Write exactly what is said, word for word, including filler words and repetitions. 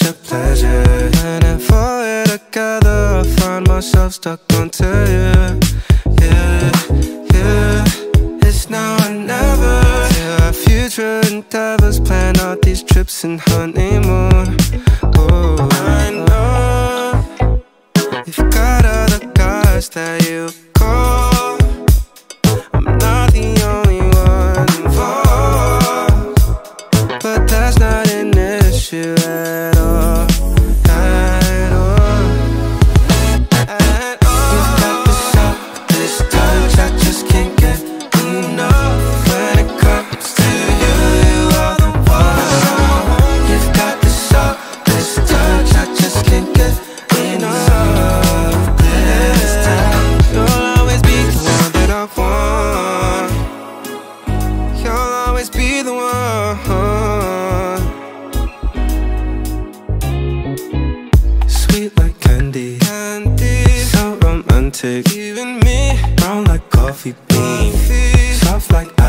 such a pleasure. And if we're together, I find myself stuck onto you. Yeah, yeah, it's now or never. Yeah, our future endeavors, plan out these trips and honeymoon. Oh, I know you've got other guys that you call. I'm not the only one involved, but that's not an issue at all, at all, at all. You've got the softest touch, I just can't get enough. When it comes to you, you are the one. You've got the softest touch, I just can't get enough. This time, you'll always be the one that I want. You'll always be the one. Sweet like candy, candy, so romantic. Even me, brown like coffee bean, soft like